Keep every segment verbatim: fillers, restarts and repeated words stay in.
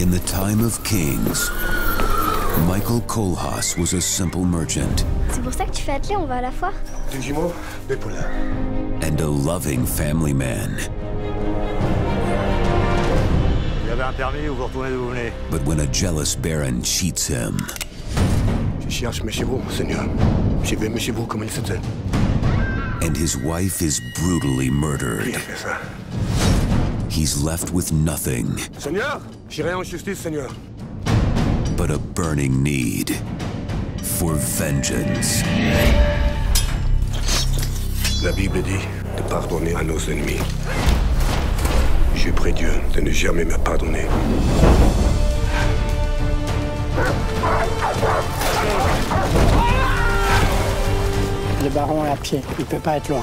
In the time of kings, Michael Kohlhaas was a simple merchant. C'est pour ça que tu fais atteler, on va à la foire? Deux jumeaux, deux poulains. And a loving family man. Vous avez un permis ou vous retournez d'où vous venez? But when a jealous baron cheats him... Je cherche mes chevaux, Seigneur. J'ai vu mes chevaux comme ils s'étaient. And his wife is brutally murdered. Qui a fait ça? He's left with nothing. Seigneur, j'irai en justice, Seigneur. But a burning need for vengeance. La Bible dit de pardonner à nos ennemis. Je prie Dieu de ne jamais me pardonner. Le baron est à pied, il peut pas être loin.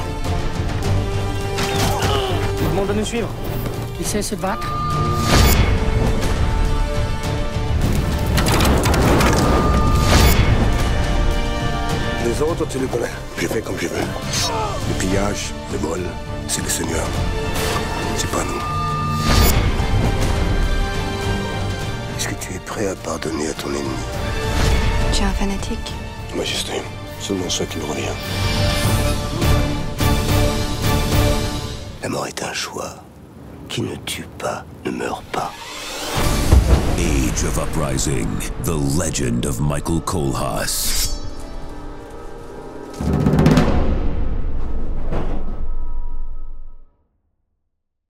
Tout le monde va nous suivre. Il sait se battre. Les autres, tu les connais. Je fais comme je veux. Le pillage, le vol, c'est le Seigneur. C'est pas nous. Est-ce que tu es prêt à pardonner à ton ennemi? Tu es un fanatique. Majesté, seulement ce qui me revient. La mort est un choix. Qui ne tue pas ne meurt pas. Age of Uprising, the legend of Michael Kohlhaas.